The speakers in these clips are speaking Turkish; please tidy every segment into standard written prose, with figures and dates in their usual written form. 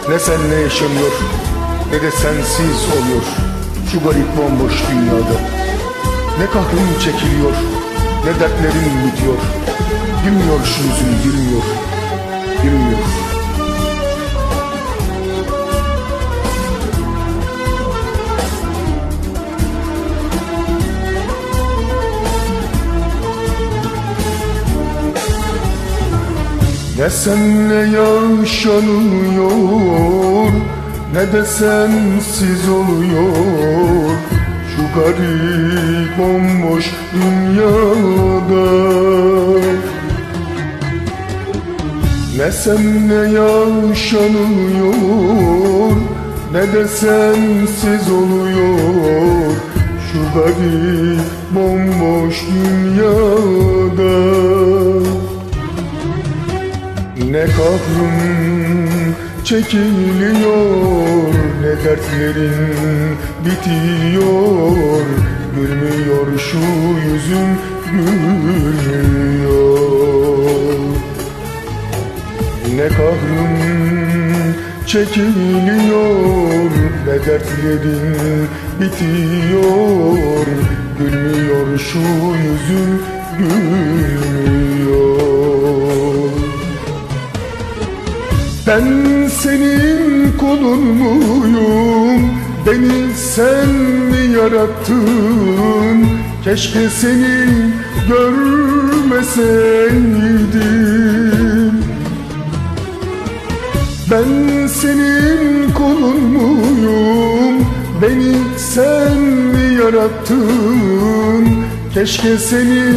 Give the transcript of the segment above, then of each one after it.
Ne senle yaşanıyor, ne de sensiz oluyor şu garip bomboş dünyada. Ne kahrım çekiliyor, ne dertlerim bitiyor. Gülmüyor şu yüzüm, gülmüyor, gülmüyor. Ne senle yaşanıyor, ne de sensiz oluyor şu garip bomboş dünyada. Ne senle yaşanıyor, ne de sensiz oluyor şu garip bomboş dünyada. Ne kahrım çekiliyor, ne dertlerin bitiyor. Gülmüyor şu yüzüm, gülmüyor. Ne kahrım çekiliyor, ne dertlerin bitiyor. Gülmüyor şu yüzüm, gülmüyor. Ben senin kulun muyum? Beni sen mi yarattın? Keşke seni görmeseydim. Ben senin kulun muyum? Beni sen mi yarattın? Keşke seni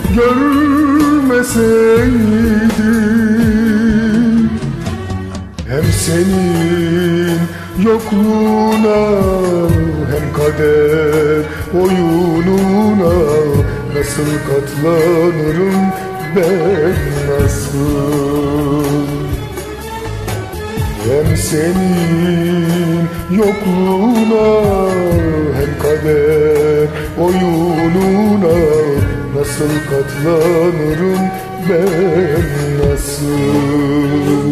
görmeseydim. Hem senin yokluğuna, hem kader oyununa nasıl katlanırım ben, nasıl? Hem senin yokluğuna, hem kader oyununa nasıl katlanırım ben, nasıl?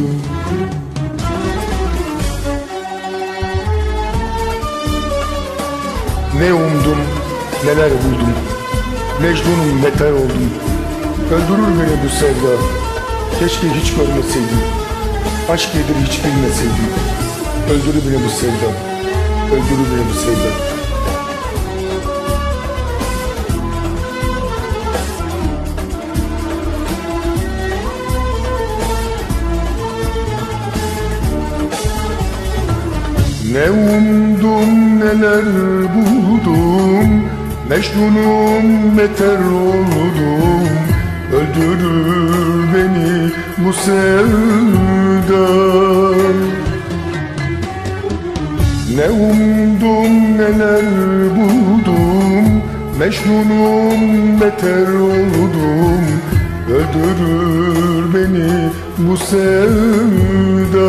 Ne umdum, neler buldum, Mecnun'um beter oldum. Öldürür beni bu sevda, keşke hiç görmeseydim. Aşk nedir hiç bilmeseydim. Öldürür beni bu sevda, öldürür beni bu sevda. Ne umdum, neler buldum, Mecnun'um beter oldum. Öldürür beni bu sevda. Ne umdum, neler buldum, Mecnun'um beter oldum. Öldürür beni bu sevda.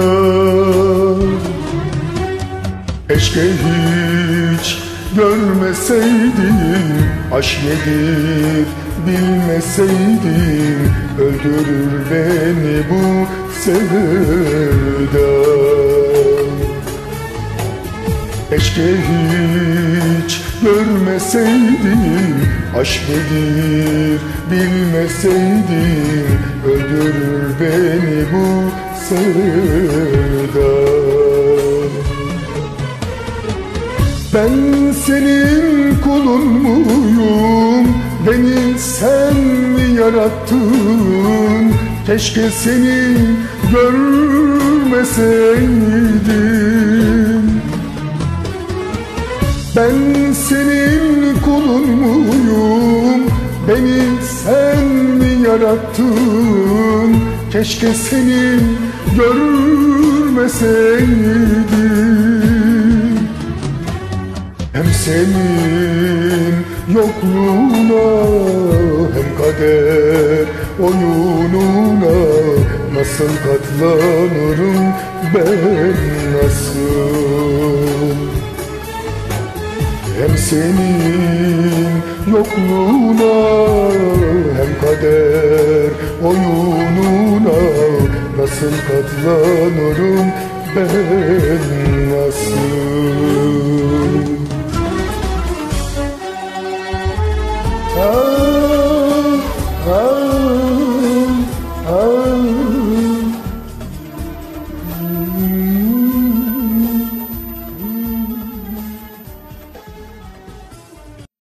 Keşke hiç görmeseydim, aşk nedir bilmeseydim. Öldürür beni bu sevda. Keşke hiç görmeseydim, aşk nedir bilmeseydim. Öldürür beni bu sevda. Ben senin kulun muyum? Beni sen mi yarattın? Keşke seni görmeseydim. Ben senin kulun muyum? Beni sen mi yarattın? Keşke seni görmeseydim. Hem senin yokluğuna, hem kader oyununa nasıl katlanırım ben, nasıl? Hem senin yokluğuna, hem kader oyununa nasıl katlanırım ben